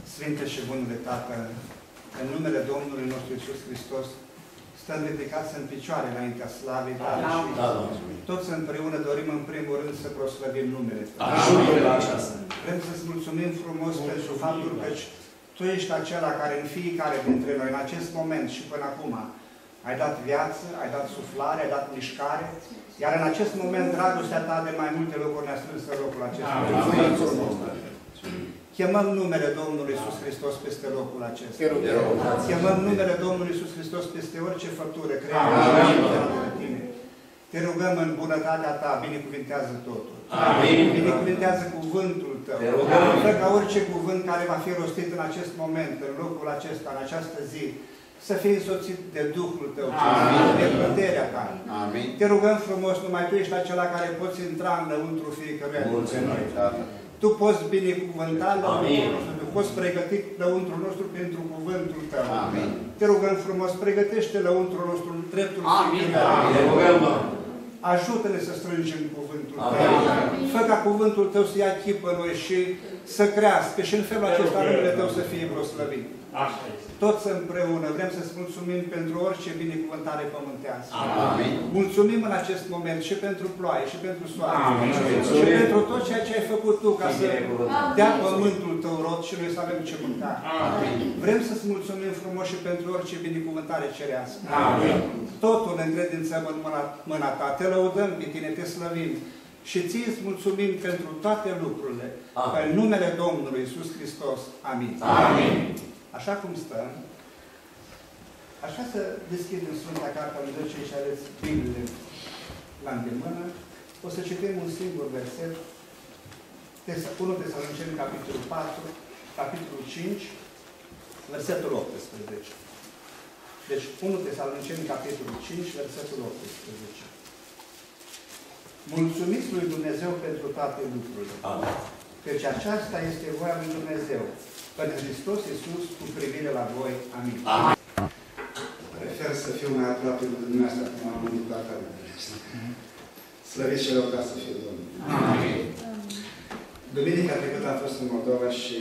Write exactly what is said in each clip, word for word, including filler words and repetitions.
Sfinte și Bunule Tată, în numele Domnului nostru Iisus Hristos, stăm ridicați în picioare înaintea slavei Tale și toți împreună dorim în primul rând să proslăvim numele Tău. Vrem să-ți mulțumim frumos pentru faptul că Tu ești acela care în fiecare dintre noi, în acest moment și până acum, ai dat viață, ai dat suflare, ai dat mișcare, iar în acest moment dragostea Ta de mai multe lucruri ne-a strâns în locul acesta. Chemăm numele Domnului Iisus Hristos peste locul acesta. Chemăm numele Domnului Iisus Hristos peste orice făptură creată de Tine. Te rugăm în bunătatea Ta, binecuvintează totul. Amin. Binecuvintează cuvântul Tău. Fă ca orice cuvânt care va fi rostit în acest moment, în locul acesta, în această zi, să fie însoțit de Duhul Tău, de puterea Ta. Amin. Te rugăm frumos, numai Tu ești acela care poți intra înăuntru fiecăruia dintre noi. Tu poți binecuvânta lăuntrul nostru, Tu poți pregăti lăuntrul nostru pentru cuvântul Tău. Amin. Te rugăm frumos, pregătește lăuntrul nostru în dreptul Sfântului. Ajută-ne să strângem cuvântul Tău. Fă ca cuvântul Tău să ia chip în noi și să crească și în felul acesta numele Tău să fie proslăvit. Toți împreună vrem să-ți mulțumim pentru orice binecuvântare pământească. Amin. Mulțumim în acest moment și pentru ploaie, și pentru soare, și pentru tot ceea ce ai făcut Tu ca să dea pământul Tău rod și noi să avem ce mânca. Amin. Vrem să-ți mulțumim frumos și pentru orice binecuvântare cerească. Amin. Totul ne încredințăm în mâna, mâna Ta. Te lăudăm pe Tine, Te slăvim și Ție îți mulțumim pentru toate lucrurile. Amin. În numele Domnului Iisus Hristos. Amin. Amin. Așa cum stăm, așa să deschidem Sfânta Cartea lui Dumnezeu, cei ce aveți Bibliile la îndemână. O să citim un singur verset. unu Tesaloniceni, capitolul patru, capitolul cinci, versetul optsprezece. Deci, unu Tesaloniceni, capitolul cinci, versetul optsprezece. Mulțumiți lui Dumnezeu pentru toate lucrurile. Amin. Căci aceasta este voia lui Dumnezeu în Hristos Iisus cu privire la voi. Amin. Amin. Prefer să fiu mai aproape de dumneavoastră cum am gândit toată dumneavoastră. Slăviți și lăudați să fie Domnul. Amin. Duminica trecută am fost în Moldova și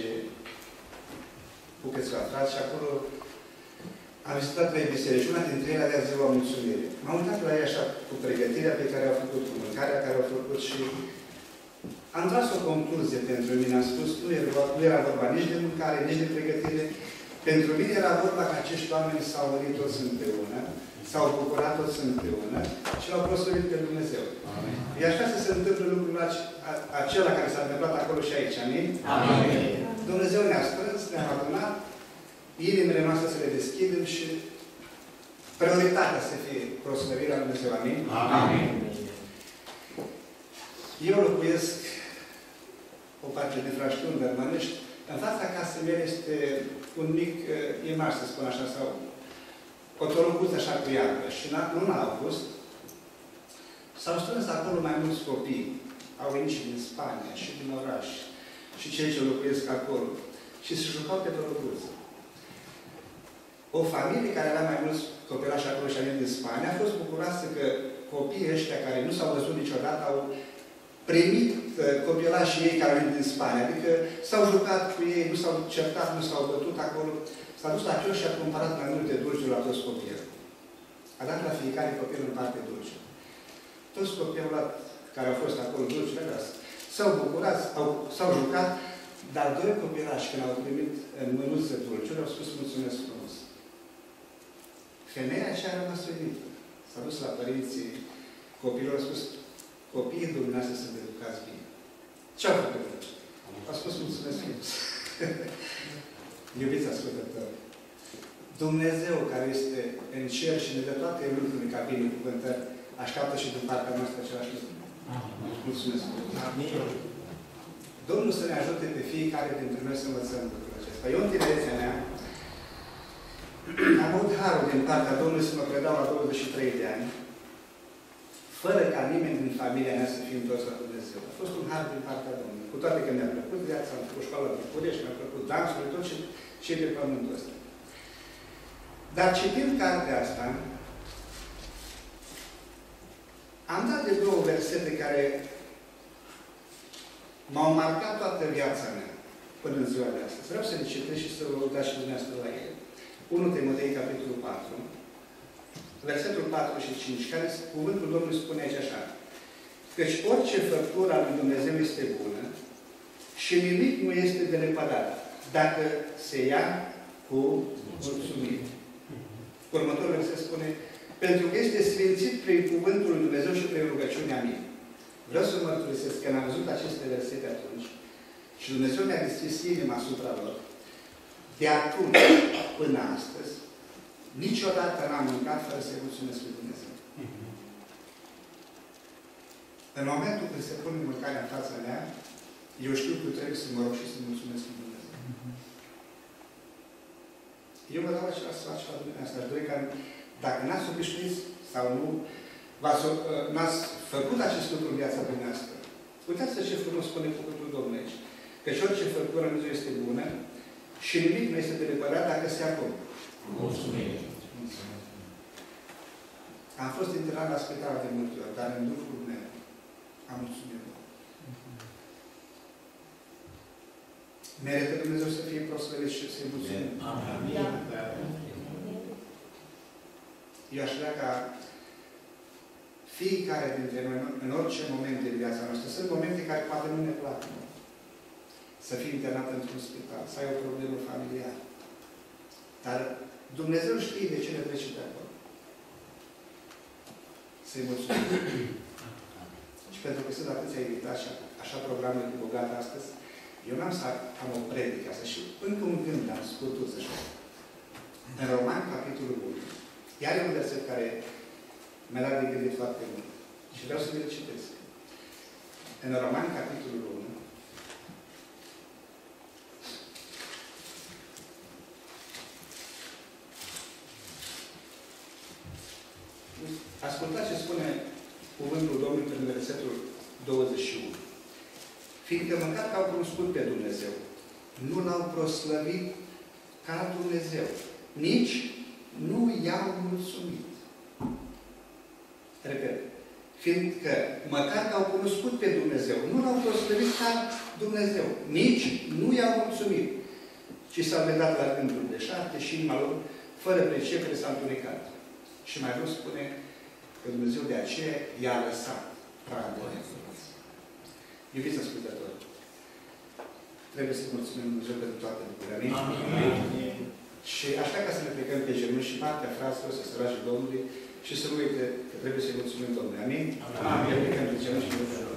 cu câțiva frați și acolo am vizitat trei biserici. Una dintre ele avea ziua mulțumirii. M-am uitat la ei așa cu pregătirea pe care au făcut, cu mâncarea care au făcut și am tras o concluzie pentru mine. Am spus, nu era, nu era vorba nici de mâncare, nici de pregătire. Pentru mine era vorba că acești oameni s-au unit toți împreună, s-au bucurat toți împreună și l-au proslăvit pe Dumnezeu. Amin. E așa să se întâmple lucrul acela care s-a întâmplat acolo și aici. Amin? Amin. Dumnezeu ne-a strâns, ne-a adunat, inimile noastre să le deschidem și prioritatea să fie proslăvirea Dumnezeu. Amin? Amin. Eu locuiesc o parte de Fraștun, Dărmănești. În fața casei mele este un mic uh, imaj, să spun așa, sau o torobuță așa cu iarbă. Și în luna august s-au strâns acolo mai mulți copii. Au venit și din Spania, și din oraș, și cei ce locuiesc acolo. Și se jucau pe torobuță. O familie care avea mai mulți copilași acolo și a venit din Spania a fost bucuroasă că copiii ăștia care nu s-au văzut niciodată au primit copilașii ei care au venit din Spania. Adică s-au jucat cu ei, nu s-au certat, nu s-au bătut acolo. S-a dus la chioș și a cumpărat mai multe dulciuri la toți copiii. A dat la fiecare copil în parte dulce. Toți copiii care au fost acolo dulciuri, s-au bucurat, s-au jucat, dar doi copilași, când au primit în mânuță dulciuri, au spus mulțumesc frumos. Femeia aceea a rămas uimită. S-a dus la părinții copilor, a spus, copiii dumneavoastră sunt educați bine. Ce-au făcut? A spus mulțumesc frumos. Iubiți ascultători, Dumnezeu care este în cer și ne dă toate lucrurile ca binecuvântări, așteaptă și din partea noastră același lucru. Mulțumesc frumos. Domnul să ne ajute pe fiecare dintre noi să învățăm lucrul acesta. Eu, în tinerețea mea, am avut harul din partea Domnului să mă predau la douăzeci și trei de ani, fără ca nimeni din familia mea să fie întors la Dumnezeu. A fost un har din partea Domnului. Cu toate că mi-a plăcut viața, am făcut școală de București, mi-a plăcut dansul, tot ce, ce e pe pământul ăsta. Dar citind cartea asta, am dat de două versete care m-au marcat toată viața mea. până în ziua de astăzi. Vreau să le citesc și să vă uitați și dumneavoastră la ele. unu Timotei, capitolul patru, versetul patru și cinci, care cuvântul Domnului spune aici așa: căci orice făptură a lui Dumnezeu este bună și nimic nu este de lepădat, dacă se ia cu mulțumire. Următorul verset spune: pentru că este sfințit prin cuvântul lui Dumnezeu și prin rugăciunea mea. Vreau să mărturisesc că am văzut aceste versete atunci și Dumnezeu mi-a deschis inima asupra lor. De atunci până astăzi, niciodată n-am mâncat fără să-i mulțumesc lui Dumnezeu. În momentul când se pune mâncarea în fața mea, eu știu că trebuie să mă rog și să mulțumesc lui Dumnezeu. Eu vă dau acela sfat și la dumneavoastră. Aș dori ca, dacă n-ați obișnuit sau nu, n-ați făcut acest lucru în viața dumneavoastră, uitați-vă ce frumos spune cuvântul Domnului aici. Căci orice făcură în Dumnezeu este bună și nimic nu este de lepădat dacă se acum. Mulțumim. Am fost intrat la spital de multe ori, dar în Duhul meu am mulțumit. Merită Dumnezeu să fie prosperit și să-i mulțumim. Eu aș vrea ca fiecare dintre noi, în orice moment din viața noastră, sunt momente care poate nu ne plac. Să fii internat într-un spital, să ai o problemă familiară. Dar Dumnezeu știe de ce ne trece de acolo. Să-i mulțumim. Și pentru că sunt atâția invitați și așa programele bogate astăzi, eu n-am să am o predică asta și încă un gând am scurtul să știu. În Roman, capitolul unu, iar e un verset care mi-a dat de gândit foarte mult. Și vreau să vi-l citesc. În Roman, capitolul unu, ascultați ce spune cuvântul Domnului prin versetul douăzeci și unu. Fiindcă măcar că au cunoscut pe Dumnezeu, nu l-au proslăvit ca Dumnezeu, nici nu i-au mulțumit. Repet. Fiindcă măcar că au cunoscut pe Dumnezeu, nu l-au proslăvit ca Dumnezeu, nici nu i-au mulțumit, ci s-au vedat la gânduri de șarte și inima lor, fără pricepere, s-a întunecat. Și mai mult spune că Dumnezeu de aceea i-a lăsat pragul. Iubiți ascultători, trebuie să mulțumim Dumnezeu pentru toate lucrurile. Amin. Și așa ca să ne plecăm pe genunchi și partea fraților să se roage Domnului și să nu uite că trebuie să-i mulțumim Domnului. Amin? Amin. Ne plecăm pe genunchi și